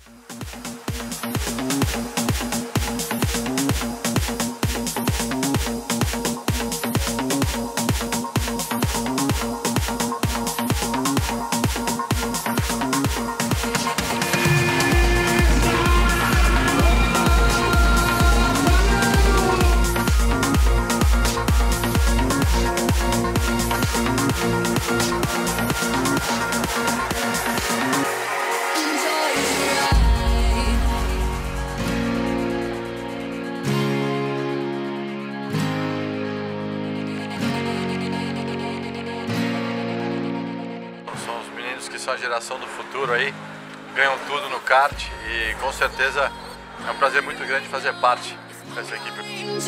Que são a geração do futuro aí, ganham tudo no kart e com certeza é um prazer muito grande fazer parte dessa equipe.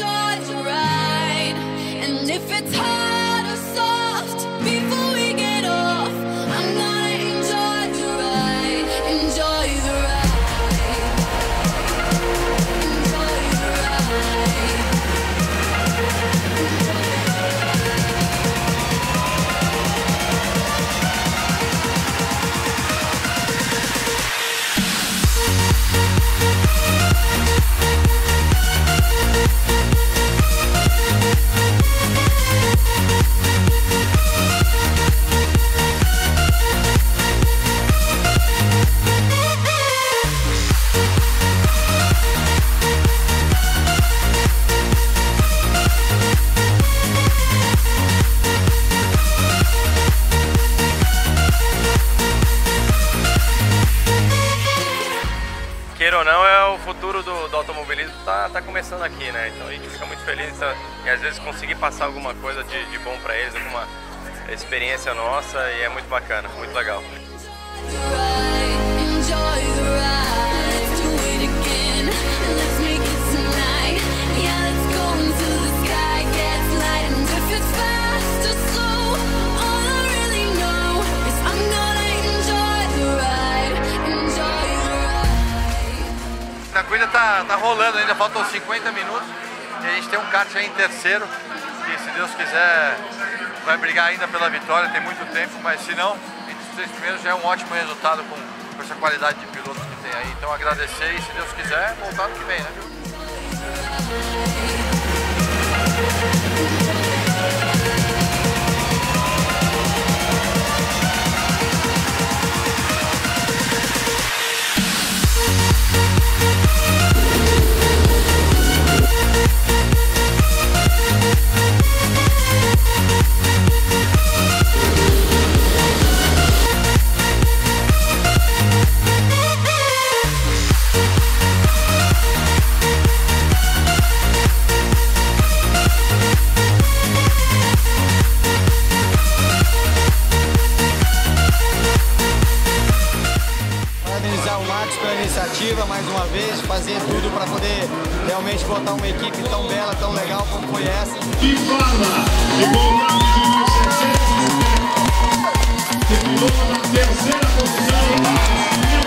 Queira ou não, é o futuro do automobilismo tá começando aqui, né? Então a gente fica muito feliz e às vezes conseguir passar alguma coisa de bom para eles, alguma experiência nossa, e é muito bacana, muito legal. A corrida tá rolando ainda, faltam 50 minutos e a gente tem um kart aí em terceiro, que se Deus quiser vai brigar ainda pela vitória, tem muito tempo, mas se não, entre os 3 primeiros já é um ótimo resultado com essa qualidade de pilotos que tem aí. Então agradecer e se Deus quiser, voltar no que vem, né? Pela iniciativa, mais uma vez, fazer tudo para poder realmente botar uma equipe tão bela, tão legal como foi essa. De forma, de igualdade de 1.700, terminou na terceira posição.